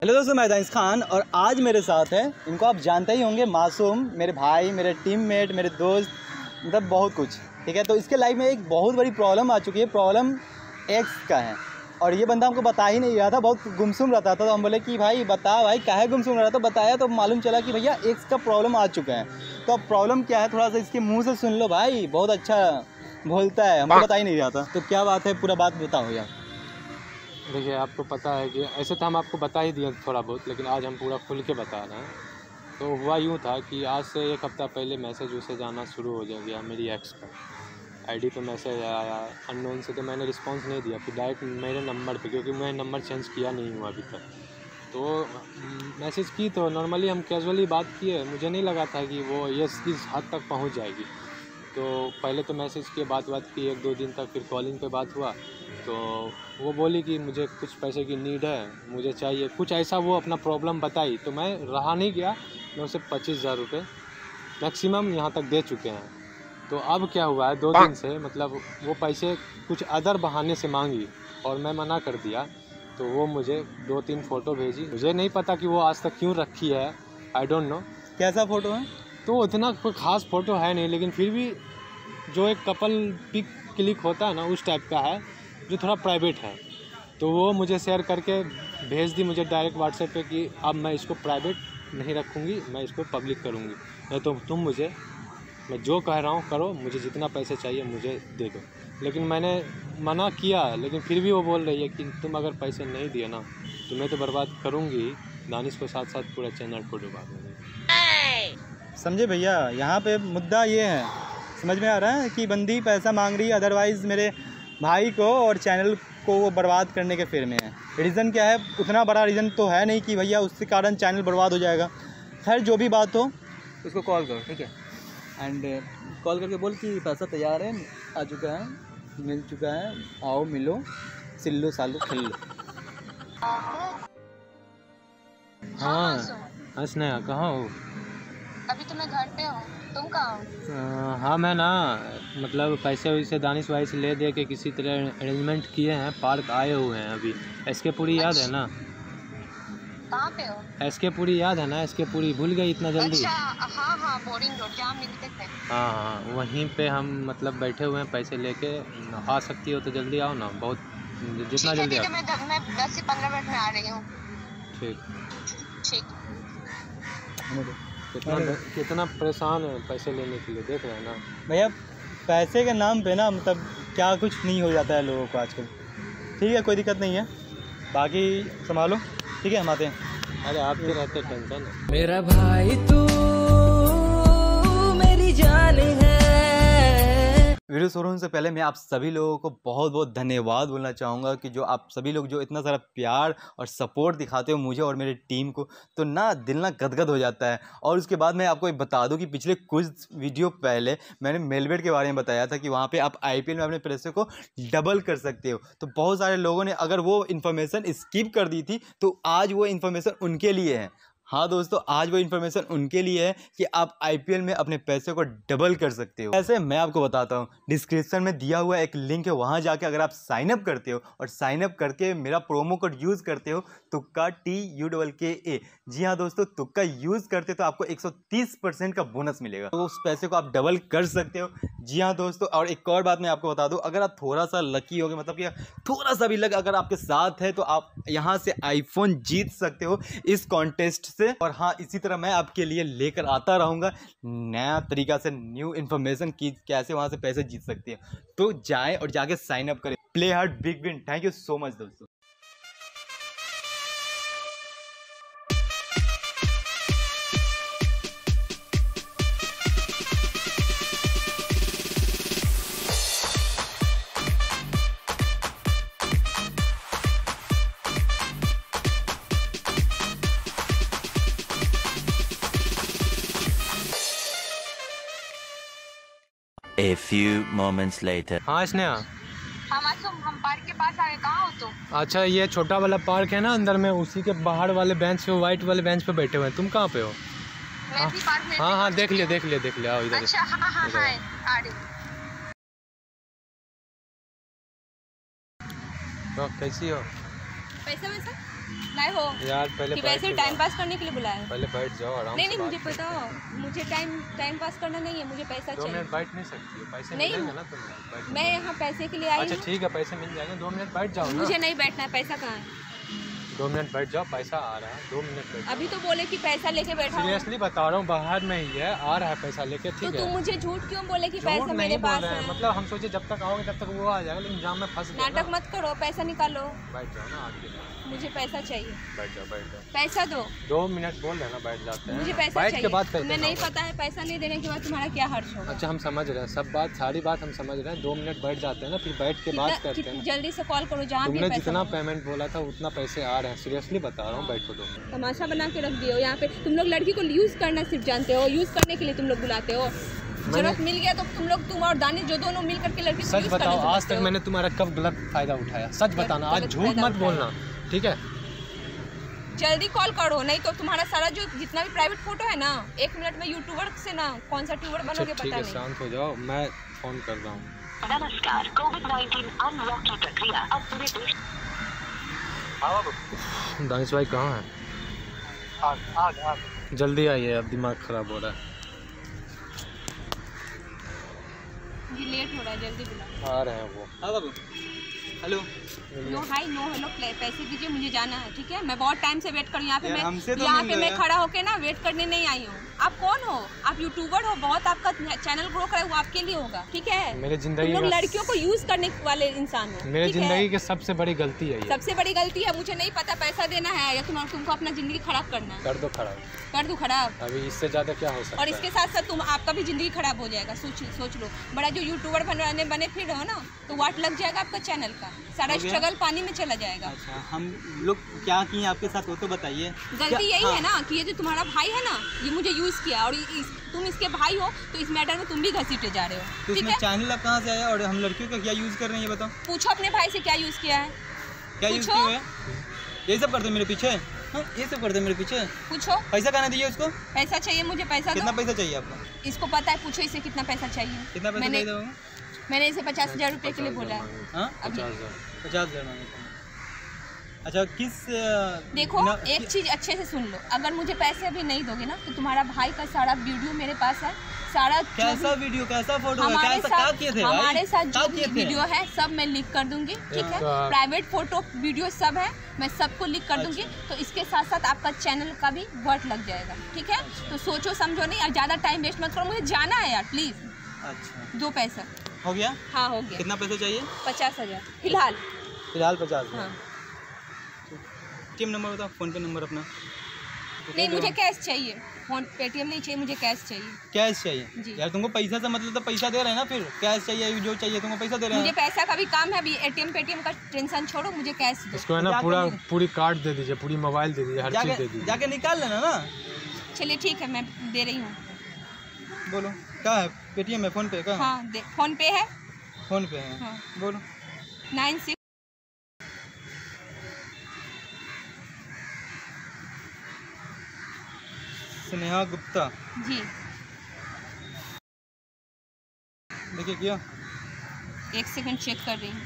Hello दोस्तों, मैं दानिश खान और आज मेरे साथ है, इनको आप जानते ही होंगे, मासूम, मेरे भाई, मेरे टीममेट, मेरे दोस्त, मतलब बहुत कुछ। ठीक है, तो इसके लाइफ में एक बहुत बड़ी प्रॉब्लम आ चुकी है। प्रॉब्लम एक्स का है और ये बंदा हमको बता ही नहीं रहा था, बहुत गुमसुम रहता था। तो हम बोले कि भाई बता, भाई काहे गुमसुम रहा था, बताया तो मालूम चला कि भैया एक्स का प्रॉब्लम आ चुका है। तो अब प्रॉब्लम क्या है, थोड़ा सा इसके मुँह से सुन लो भाई, बहुत अच्छा बोलता है, हमको बता ही नहीं रहा था। तो क्या बात है, पूरा बात बताओ यार। देखिए, आपको पता है कि ऐसे तो हम आपको बता ही दिए थोड़ा बहुत, लेकिन आज हम पूरा खुल के बता रहे हैं। तो हुआ यूँ था कि आज से एक हफ़्ता पहले मैसेज आना शुरू हो गया मेरी एक्स का। आईडी पे मैसेज आया अननोन से, तो मैंने रिस्पांस नहीं दिया, फिर डायरेक्ट मेरे नंबर पे, क्योंकि मैं नंबर चेंज किया नहीं हुआ अभी तक। तो मैसेज की तो नॉर्मली हम कैजुअली बात किए, मुझे नहीं लगा था कि वो ये इस हद तक पहुँच जाएगी। तो पहले तो मैसेज की बात की 1-2 दिन तक, फिर कॉलिंग पे बात हुआ। तो वो बोली कि मुझे कुछ पैसे की नीड है, मुझे चाहिए कुछ ऐसा, वो अपना प्रॉब्लम बताई। तो मैं रहा नहीं गया, मैं उसे 25,000 रुपये मैक्सिमम यहाँ तक दे चुके हैं। तो अब क्या हुआ है, 2 दिन से मतलब वो पैसे कुछ अदर बहाने से मांगी और मैं मना कर दिया। तो वो मुझे 2-3 फ़ोटो भेजी, मुझे नहीं पता कि वो आज तक क्यों रखी है, आई डोंट नो। कैसा फ़ोटो है? तो उतना कोई ख़ास फ़ोटो है नहीं, लेकिन फिर भी जो एक कपल पिक क्लिक होता है ना, उस टाइप का है, जो थोड़ा प्राइवेट है। तो वो मुझे शेयर करके भेज दी मुझे डायरेक्ट व्हाट्सएप पे कि अब मैं इसको प्राइवेट नहीं रखूँगी, मैं इसको पब्लिक करूँगी। नहीं तो तुम मुझे, मैं जो कह रहा हूँ करो, मुझे जितना पैसे चाहिए मुझे दे दो। लेकिन मैंने मना किया, लेकिन फिर भी वो बोल रही है कि तुम अगर पैसे नहीं दिए ना, तो मैं तो बर्बाद करूँगी, दानिश को साथ साथ पूरा चैनल को डुबा दूँगी। समझे भैया, यहाँ पे मुद्दा ये है, समझ में आ रहा है कि बंदी पैसा मांग रही है, अदरवाइज़ मेरे भाई को और चैनल को वो बर्बाद करने के फेर में है। रीज़न क्या है, उतना बड़ा रीज़न तो है नहीं कि भैया उसके कारण चैनल बर्बाद हो जाएगा। खैर जो भी बात हो, उसको कॉल करो, ठीक है, एंड कॉल करके बोल कि पैसा तैयार है, आ चुका है, मिल चुका है, आओ मिलो, सिल्लो सालो खेल लो। हाँ स्नेहा, कहाँ हो? अभी तो मैं घर पे हूँ, तुम कहाँ हो? हाँ मैं ना, मतलब पैसे वैसे दानिश भाई से ले दे के किसी तरह अरेंजमेंट किए हैं, पार्क आए हुए हैं अभी। एसके पुरी याद है ना? कहाँ पे हो? एसके पुरी याद है ना? एसके पुरी भूल गई इतना जल्दी? अच्छा, हाँ, बोरिंग रोड जहाँ मिलते थे। हाँ, वहीं पे हम मतलब बैठे हुए हैं, पैसे लेके। आ सकती हो तो जल्दी आओ ना, बहुत जितना जल्दी आओ। मैं 10 से 15 मिनट में आ रही हूँ। ठीक। कितना परेशान है पैसे लेने के लिए, देख रहे हैं ना भैया, पैसे के नाम पे ना मतलब क्या कुछ नहीं हो जाता है लोगों को आजकल। ठीक है, कोई दिक्कत नहीं है, बाकी संभालो, ठीक है, हम आते हैं। अरे आपके रहते टेंशन। मेरा भाई तू मेरी जान है। वीडियो शुरू होने से पहले मैं आप सभी लोगों को बहुत बहुत धन्यवाद बोलना चाहूँगा कि जो आप सभी लोग जो इतना सारा प्यार और सपोर्ट दिखाते हो मुझे और मेरी टीम को, तो ना दिल ना गदगद हो जाता है। और उसके बाद मैं आपको एक बता दूं कि पिछले कुछ वीडियो पहले मैंने मेलबेट के बारे में बताया था कि वहाँ पे आप आईपीएल में अपने पैसे को डबल कर सकते हो। तो बहुत सारे लोगों ने अगर वो इन्फॉर्मेशन स्किप कर दी थी, तो आज वो इन्फॉर्मेशन उनके लिए है। हाँ दोस्तों, आज वो इन्फॉर्मेशन उनके लिए है कि आप आईपीएल में अपने पैसे को डबल कर सकते हो। ऐसे मैं आपको बताता हूँ, डिस्क्रिप्शन में दिया हुआ एक लिंक है, वहाँ जाके अगर आप साइन अप करते हो और साइन अप करके मेरा प्रोमो कोड यूज़ करते हो, तुक्का TUKKA। जी हाँ दोस्तों, तुक्का यूज़ करते हो तो आपको 130% का बोनस मिलेगा, तो उस पैसे को आप डबल कर सकते हो। जी हाँ दोस्तों, और एक और बात मैं आपको बता दूँ, अगर आप थोड़ा सा लकी हो गए, मतलब कि थोड़ा सा भी लक अगर आपके साथ है, तो आप यहाँ से आईफोन जीत सकते हो इस कॉन्टेस्ट से। और हाँ, इसी तरह मैं आपके लिए लेकर आता रहूँगा नया तरीका से, न्यू इन्फॉर्मेशन की कैसे वहाँ से पैसे जीत सकते हैं। तो जाएं और जाके साइन अप करें। Play hard big win. Thank you so much दोस्तों। A few moments later. हाँ स्नेहा। हाँ मासूम, हम पार्क के पास आ गए, कहाँ हो तुम? अच्छा, ये छोटा वाला पार्क है ना अंदर में, उसी के बाहर वाले बेंच पे, वाइट वाले बेंच पे बैठे हुए हैं। तुम कहाँ पे हो? मैं भी पार्क में। हाँ, देख लिया, आओ इधर। अच्छा, हाँ, आ रही हूँ। तो कैसी हो? पैसा लाए हो यार पहले कि वैसे बैठ टाइम पास करने के लिए बुलाया हो? पहले बैठ जाओ आराम नहीं से नहीं, बात मुझे पता हो, मुझे टाइम पास करना नहीं है, मुझे पैसा 2 चाहिए। मिनट बैठ नहीं सकती हो, पैसे नहीं, मिलेंगे ना तुम्हें। मैं यहाँ पैसे के लिए आई अच्छा हूँ। ठीक है, पैसे मिल जाएंगे, 2 मिनट बैठ जाओ ना। मुझे नहीं बैठना है, पैसा कहाँ है? 2 मिनट बैठ जाओ, पैसा आ रहा है, 2 मिनट बैठ अभी तो बोले कि पैसा लेके बैठा हूँ। सीरियसली बता रहा हूँ, बाहर में ही है, आ रहा है पैसा लेके, तो ठीक तुम है। मुझे झूठ क्यों बोले कि झूठ पैसा नहीं मेरे बोल पास रहे हैं, है? मतलब हम सोचे जब तक आओगे तब तक वो आ जाएगा, लेकिन जाम में फंस गया नाटक ना। मत करो, पैसा निकालो। बैठ जाओ ना आके, मुझे पैसा चाहिए। बैठ जाओ, बैठ जाओ। पैसा दो, 2 मिनट बोल रहे हैं ना, बैठ जाते हैं। मुझे पैसा बैठ चाहिए। के बाद पैसा तुम्हें नहीं मांगो। पता है पैसा नहीं देने के बाद तुम्हारा क्या हर्ष होगा? अच्छा हम समझ रहे हैं सब बात, सारी बात हम समझ रहे हैं, 2 मिनट बैठ जाते हैं ना, फिर बैठ के बात करते हैं। जल्दी से कॉल करो, जहाँ भी तुमने पैसा जितना हो। पेमेंट बोला था उतना पैसे आ रहे हैं, सीरियसली बता रहा हूँ, बैठो 2 मिनट। तमाशा बना के रख दिए हो यहाँ पे। तुम लोग लड़की को यूज करना सिर्फ जानते हो, यूज करने के लिए तुम लोग बुलाते हो। जरूरत मिल गया तो तुम और दानिश जो दोनों मिल करके लड़की को सच यूज बताओ, करने आज तक मैंने तुम्हारा कब गलत फायदा उठाया? सच बताना, आज गलत झूठ फायदा मत बोलना, ठीक है? जल्दी कॉल करो, नहीं तो तुम्हारा सारा जो जितना भी प्राइवेट फोटो है ना, 1 मिनट में यूट्यूबर से ना कौन सा ट्यूबर बनोगे अच्छा पता ठीक है, नहीं। शांत हो जाओ, मैं फोन कर रहा हूँ। नमस्कार, कोविड-19 अनलॉक की प्रक्रिया अब पूरे देश। दानिश भाई कहाँ है? जल्दी आइए, अब दिमाग खराब हो रहा है। जी लेट हो रहा है, जल्दी बुलाओ। आ रहे हैं वो। हाँ बाबू, hello. No hi no hello, पैसे दीजिए, मुझे जाना है, ठीक है? मैं बहुत टाइम से वेट कर रही हूँ यहाँ पे। यार, मैं हमसे तो यहाँ मिल पे लो मैं यार। खड़ा होके ना वेट करने नहीं आई हूँ। आप कौन हो? आप यूट्यूबर हो, बहुत आपका चैनल ग्रो करे, वो आपके लिए होगा, ठीक है? मेरे तुम जिंदगी लोग में लड़कियों को यूज करने वाले इंसान हो, मेरे ठीक है? जिंदगी की सबसे बड़ी गलती है ये। सबसे बड़ी गलती है, मुझे नहीं पता पैसा देना है या तुमको अपना जिंदगी खराब करना है। कर दो खराब, कर दूं खराब? अभी इससे ज्यादा क्या हो सकता और है? इसके साथ साथ आपका भी जिंदगी खराब हो जाएगा। सोच लो, बड़ा जो यूट्यूबर बने फिर रहो ना, तो वाट लग जाएगा आपका चैनल का, सारा हो गया? स्ट्रगल पानी में चला जाएगा। अच्छा, हम लोग क्या किए आपके साथ वो तो बताइए। गलती यही हाँ। है ना कि ये जो तुम्हारा भाई है ना, ये मुझे यूज किया, और तुम इसके भाई हो, तो इस मैटर में तुम भी घसीटे जा रहे हो, तो ठीक इसमें है? चैनल आप कहाँ से आया और हम लड़कियों का क्या यूज़ कर रहे हैं ये बताओ। पूछो अपने भाई से क्या यूज किया है, क्या यूज़ पूछो। किए हुए? ये सब करते हैं मेरे पीछे? हाँ, ये सब करते हैं मेरे पीछे। पूछो। पैसा कहना दीजिए उसको। पैसा चाहिए मुझे, पैसा कितना दो। पैसा चाहिए आपको? इसको पता है, पूछो इसे कितना पैसा चाहिए। कितना पैसा मैंने चाहिए होगा? मैंने इसे 50,000 रुपये के लिए बोला है। हाँ, 50,000। 50,000 मांगे थे। अच्छा, किस देखो ना- एक चीज अच्छे से सुन लो, अगर मुझे पैसे अभी नहीं दोगे ना, तो तुम्हारा भाई का सारा वीडियो मेरे पास है, सारा जो कैसा भी वीडियो, कैसा फोटो है, हमारे कैसा क्या साथ किए थे भाई? हमारे साथ क्या जो भी किए थे? वीडियो है सब मैं लिख कर दूंगी, ठीक है? एक, प्राइवेट फोटो वीडियो सब है, मैं सबको लिख कर दूंगी। तो इसके साथ साथ आपका चैनल का भी वर्ट लग जाएगा, ठीक है? तो सोचो समझो नहीं, और ज़्यादा टाइम वेस्ट मत करो, मुझे जाना है यार, प्लीज़ अच्छा, दो पैसा। हो गया? हाँ हो गया। कितना पैसा चाहिए? 50,000 फिलहाल। फिलहाल 50,000। हाँ पेटीएम नंबर बताओ, फोन पे नंबर अपना। नहीं, मुझे कैश चाहिए, फोन पेटीएम नहीं चाहिए, मुझे कैश चाहिए। कैश चाहिए? जी। यार तुमको पैसा से मतलब तो पैसा दे रहे हैं ना, फिर कैश चाहिए, जो चाहिए तुमको पैसा दे रहे मुझे हैं। पैसा का भी काम है, अभी एटीएम पेटीएम का टेंशन छोड़ो, मुझे कैश दो। इसको है ना क्या पूरा करेंगे? पूरी कार्ड दे दीजिए, पूरी मोबाइल दे दीजिए, हर चीज़ दे जाके दीजिए। जाके निकाल लेना ना। चलिए ठीक है, मैं दे रही हूँ। बोलो क्या है? पेटीएम है, फोन पे का? हाँ फोन पे है। फोन पे है। हाँ। बोलो। 96 स्नेहा गुप्ता। जी। देखिए किया। एक सेकंड चेक कर रही हूँ।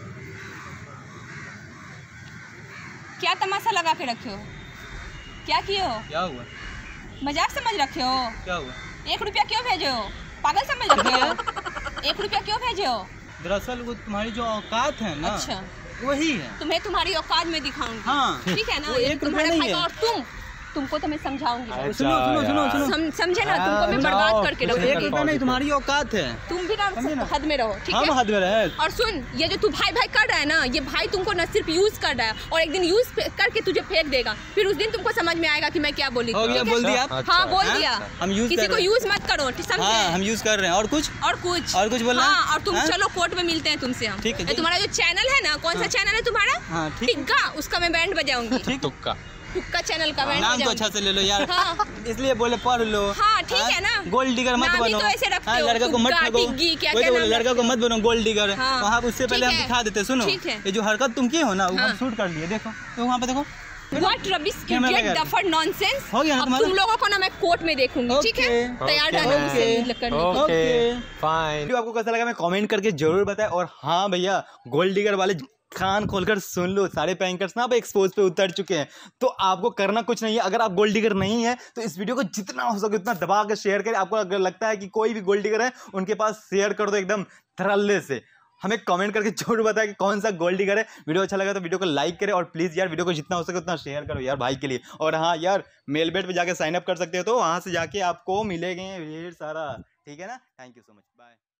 क्या तमाशा लगा के रखे हो? क्या किए हो? क्या हुआ? मजाक समझ रखे हो? क्या हुआ? 1 रुपया क्यों भेजे हो? पागल समझ रखे हो? 1 रुपया क्यों भेजे हो? दरअसल वो तुम्हारी जो औकात है ना, अच्छा, वही है। तुम्हें तुम्हारी औकात में दिखाऊंगी। हाँ। ठीक है ना? वो ये 1 रुपया तुम्हारे नहीं भाई है। का, और तुमको तो मैं समझाऊंगी। अच्छा सुनो सुनो सुनो यार। सुनो। समझे ना? तुमको मैं बर्बाद करके वो रखूंगी। 1 रुपया नहीं, तुम्हारी औकात है। तुम भी ना हद में रहो, ठीक हम है? हद में रहे। और सुन, ये जो तू भाई भाई कर रहा है ना, ये भाई तुमको न सिर्फ यूज कर रहा है, और एक दिन यूज करके तुझे फेंक देगा, फिर उस दिन तुमको समझ में आएगा कि मैं क्या बोली थी, हो गया, ठीक है? बोल दिया। अच्छा, हाँ बोल हाँ? दिया। हम यूज किसी कर को रहे हैं। यूज मत करो, ठीक समझे? हाँ, हम यूज कर रहे हैं। और कुछ? और कुछ बोलना है? हाँ, और तुम हाँ? चलो कोर्ट में मिलते हैं तुमसे हम। ठीक है, ये तुम्हारा जो चैनल है ना, कौन सा चैनल है तुम्हारा? हाँ, ठीक है। टिक्का, उसका मैं बैंड बजाऊंगी। ठीक। तुक्का। टुक्का चैनल का बैंड नाम तो बजाऊंगी। अच्छा से ले लो यार। हाँ। इसलिए बोले पढ़ लो। हाँ, ठीक है ना? गोल्ड डिगर मत नाम ही बनो। तो ऐसे रखते हाँ, हो, लड़का को मत टुक्का, ठगो। टिग्गी, क्या वही क्या तो नाम लड़का को रखते मत बनो गोल्ड डिगर। हाँ। वहाँ उससे पहले ठीक हम है। दिखा देते। सुनो, ठीक है। ये जो हरकत तुम की हो ना, वो हाँ। हम शूट कर लिए। देखो तो वहाँ पे देखो। What rubbish, कैमरा idiot, लगा। duffer, nonsense। हो गया ना अब तुम्हारा? तुम लोगों को ना मैं कोर्ट में देखूंगी, ठीक है? ओके। तैयार ओके। रहना मुझसे ओके। करने को। Okay okay. फाइन। वीडियो आपको कैसा लगा मैं कमेंट करके जरूर बताएं। और हाँ भैया, गोल्ड डिगर वाले कान खोलकर सुन लो, सारे पैंकर्स ना अब एक्सपोज पे उतर चुके हैं। तो आपको करना कुछ नहीं है, अगर आप गोल्ड डिगर नहीं है तो इस वीडियो को जितना हो सके उतना दबा कर शेयर करें। आपको अगर लगता है कि कोई भी गोल्ड डिगर है उनके पास शेयर कर दो एकदम धड़ल्ले से। हमें कमेंट करके जरूर बताएं कि कौन सा गोल्ड डिगर है। वीडियो अच्छा लगा तो वीडियो को लाइक करें और प्लीज़ यार वीडियो को जितना हो सके उतना शेयर करो यार भाई के लिए। और हाँ यार, मेलबेट पे जाके साइन अप कर सकते हो, तो वहाँ से जाके आपको मिलेंगे ढेर सारा, ठीक है ना। Thank you so much, bye.